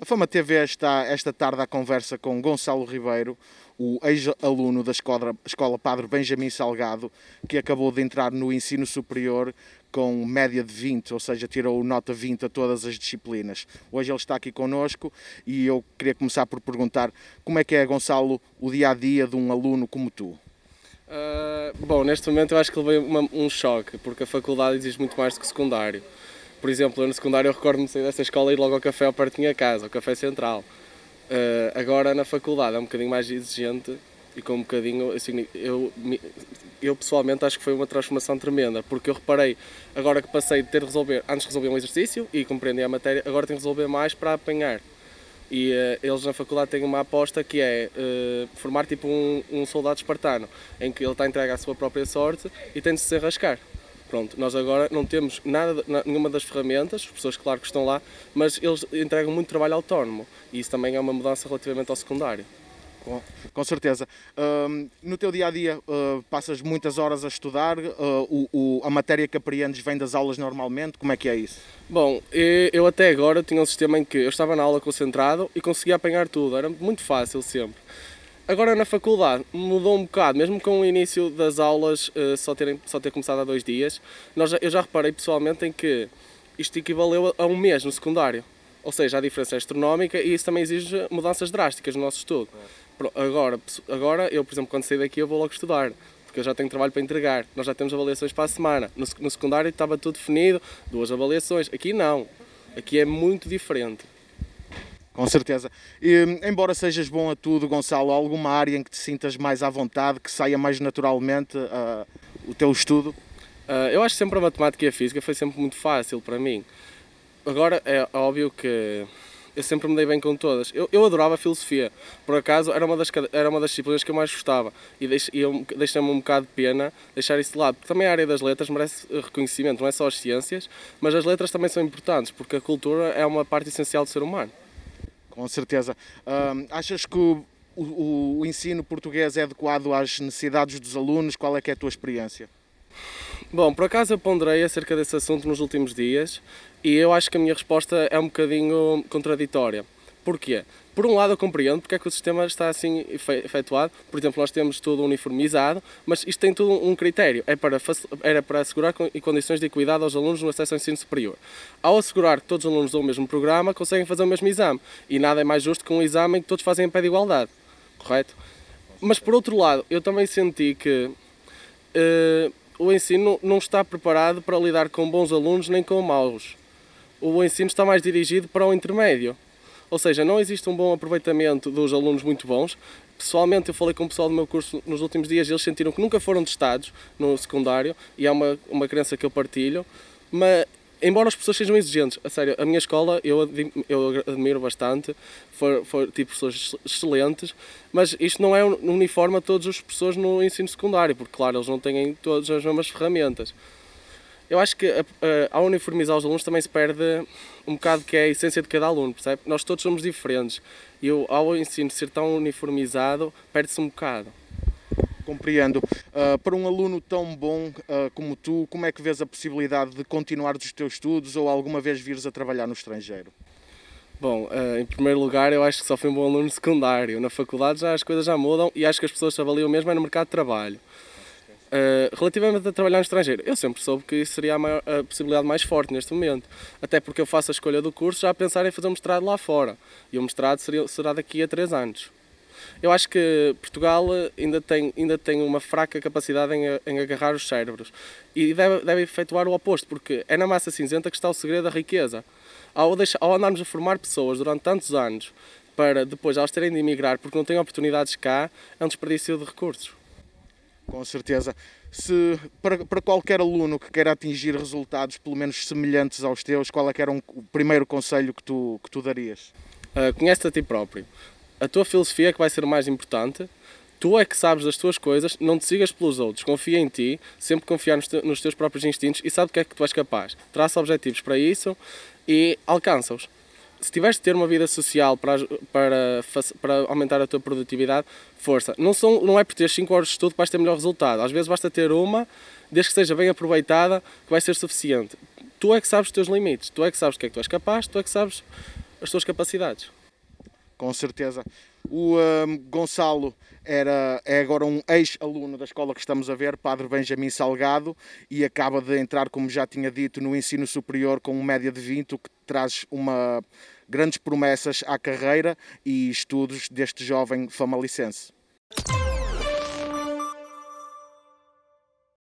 A Fama TV está esta tarde à conversa com Gonçalo Ribeiro, o ex-aluno da Escola Padre Benjamin Salgado, que acabou de entrar no ensino superior com média de 20, ou seja, tirou nota 20 a todas as disciplinas. Hoje ele está aqui connosco e eu queria começar por perguntar como é que é, Gonçalo, o dia-a-dia de um aluno como tu? Bom, neste momento eu acho que levei um choque, porque a faculdade exige muito mais do que o secundário. Por exemplo, eu no secundário eu recordo-me de sair desta escola e ir logo ao café ao perto da minha casa, ao café central. Agora na faculdade é um bocadinho mais exigente e com um bocadinho, assim, eu pessoalmente acho que foi uma transformação tremenda, porque eu reparei, agora que passei de ter de resolver, antes resolver um exercício e compreendi a matéria, agora tenho de resolver mais para apanhar. E eles na faculdade têm uma aposta que é formar tipo um soldado espartano, em que ele está entregue à sua própria sorte e tem de se enrascar. Pronto, nós agora não temos nada, nenhuma das ferramentas, os professores claro que estão lá, mas eles entregam muito trabalho autónomo e isso também é uma mudança relativamente ao secundário. Com certeza. No teu dia-a-dia passas muitas horas a estudar, a matéria que apreendes vem das aulas normalmente, como é que é isso? Bom, eu até agora tinha um sistema em que eu estava na aula concentrado e conseguia apanhar tudo, era muito fácil sempre. Agora na faculdade mudou um bocado, mesmo com o início das aulas só ter começado há 2 dias, eu já reparei pessoalmente em que isto equivaleu a um mês no secundário. Ou seja, a diferença é astronómica e isso também exige mudanças drásticas no nosso estudo. Agora eu, por exemplo, quando sair daqui eu vou logo estudar, porque eu já tenho trabalho para entregar, nós já temos avaliações para a semana. No secundário estava tudo definido, 2 avaliações, aqui não, aqui é muito diferente. Com certeza. E, embora sejas bom a tudo, Gonçalo, há alguma área em que te sintas mais à vontade, que saia mais naturalmente o teu estudo? Eu acho que sempre a matemática e a física foi sempre muito fácil para mim. Agora é óbvio que eu sempre me dei bem com todas. Eu adorava a filosofia, por acaso era uma das disciplinas que eu mais gostava e deixa-me um bocado de pena deixar isso de lado, porque também a área das letras merece reconhecimento, não é só as ciências, mas as letras também são importantes, porque a cultura é uma parte essencial do ser humano. Com certeza. Achas que o ensino português é adequado às necessidades dos alunos? Qual é que é a tua experiência? Bom, por acaso eu ponderei acerca desse assunto nos últimos dias e eu acho que a minha resposta é um bocadinho contraditória. Porquê? Por um lado eu compreendo porque é que o sistema está assim efetuado. Por exemplo, nós temos tudo uniformizado, mas isto tem tudo um critério. Era para assegurar condições de equidade aos alunos no acesso ao ensino superior. Ao assegurar que todos os alunos do mesmo programa conseguem fazer o mesmo exame. E nada é mais justo que um exame em que todos fazem em pé de igualdade. Correto? Mas por outro lado, eu também senti que o ensino não está preparado para lidar com bons alunos nem com maus. O ensino está mais dirigido para o intermédio. Ou seja, não existe um bom aproveitamento dos alunos muito bons. Pessoalmente, eu falei com o pessoal do meu curso nos últimos dias e eles sentiram que nunca foram testados no secundário e é uma crença que eu partilho. Mas, embora as pessoas sejam exigentes, a sério, a minha escola eu admiro bastante, tive professores excelentes, mas isto não é uniforme a todas as pessoas no ensino secundário, porque, claro, eles não têm todas as mesmas ferramentas. Eu acho que ao uniformizar os alunos também se perde um bocado que é a essência de cada aluno, percebe? Nós todos somos diferentes e ao ensino ser tão uniformizado perde-se um bocado. Compreendo. Para um aluno tão bom como tu, como é que vês a possibilidade de continuar os teus estudos ou alguma vez vires a trabalhar no estrangeiro? Bom, em primeiro lugar eu acho que só fui um bom aluno secundário. Na faculdade já as coisas já mudam e acho que as pessoas se avaliam mesmo é no mercado de trabalho. Relativamente a trabalhar no estrangeiro, eu sempre soube que isso seria a possibilidade mais forte neste momento. Até porque eu faço a escolha do curso já a pensar em fazer um mestrado lá fora. E o mestrado será daqui a 3 anos. Eu acho que Portugal ainda tem uma fraca capacidade em agarrar os cérebros. E deve efetuar o oposto, porque é na massa cinzenta que está o segredo da riqueza. Ao andarmos a formar pessoas durante tantos anos, para depois elas terem de emigrar porque não têm oportunidades cá, é um desperdício de recursos. Com certeza. Para qualquer aluno que queira atingir resultados pelo menos semelhantes aos teus, qual é que era o primeiro conselho que tu darias? Conhece-te a ti próprio. A tua filosofia é que vai ser o mais importante. Tu é que sabes das tuas coisas, não te sigas pelos outros. Confia em ti, sempre confiar nos teus próprios instintos e sabe do que é que tu és capaz. Traça objetivos para isso e alcança-os. Se tiveres de ter uma vida social para aumentar a tua produtividade, força. Não é por ter 5 horas de estudo que vais ter melhor resultado. Às vezes basta ter uma, desde que seja bem aproveitada, que vai ser suficiente. Tu é que sabes os teus limites, tu é que sabes do que é que tu és capaz, tu é que sabes as suas capacidades. Com certeza. O Gonçalo é agora um ex-aluno da escola que estamos a ver, Padre Benjamin Salgado, e acaba de entrar, como já tinha dito, no ensino superior com média de 20, o que traz grandes promessas à carreira e estudos deste jovem famalicense.